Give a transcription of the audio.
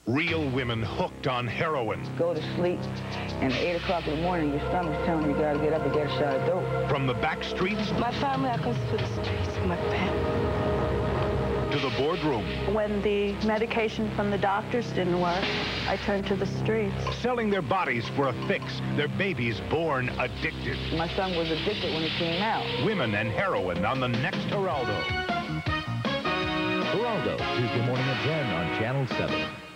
Real women hooked on heroin. Go to sleep, and at 8 o'clock in the morning, your stomach's telling you you gotta get up and get a shot of dope. From the back streets My family, I goes to the streets. My family. to the boardroom. When the medication from the doctors didn't work, I turned to the streets. Selling their bodies for a fix. Their babies born addicted. My son was addicted when he came out. Women and heroin on the next Geraldo. Geraldo, Tuesday morning at 10 on Channel 7.